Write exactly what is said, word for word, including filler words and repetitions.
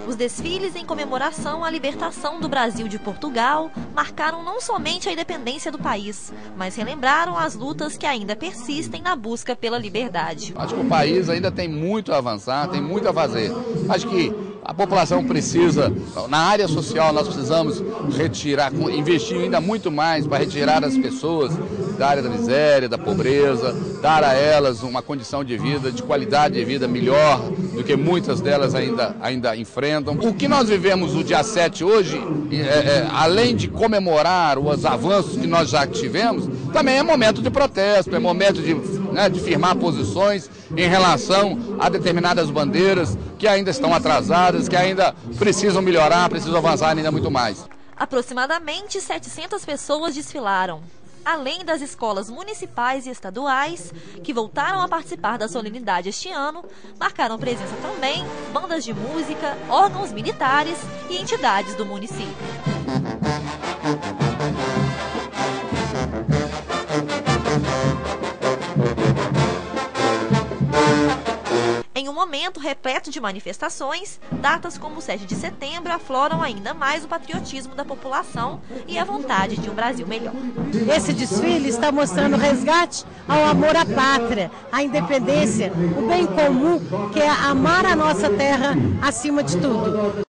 Os desfiles em comemoração à libertação do Brasil de Portugal marcaram não somente a independência do país, mas relembraram as lutas que ainda persistem na busca pela liberdade. Acho que o país ainda tem muito a avançar, tem muito a fazer. Acho que a população precisa, na área social nós precisamos retirar, investir ainda muito mais para retirar as pessoas da área da miséria, da pobreza, dar a elas uma condição de vida, de qualidade de vida melhor do que muitas delas ainda, ainda enfrentam. O que nós vivemos o dia sete hoje, é, é, além de comemorar os avanços que nós já tivemos, também é momento de protesto, é momento de, né, de firmar posições em relação a determinadas bandeiras que ainda estão atrasadas, que ainda precisam melhorar, precisam avançar ainda muito mais. Aproximadamente setecentas pessoas desfilaram, além das escolas municipais e estaduais, que voltaram a participar da solenidade este ano, marcaram presença também bandas de música, órgãos militares e entidades do município. Em um momento repleto de manifestações, datas como o sete de setembro afloram ainda mais o patriotismo da população e a vontade de um Brasil melhor. Esse desfile está mostrando resgate ao amor à pátria, à independência, o bem comum, que é amar a nossa terra acima de tudo.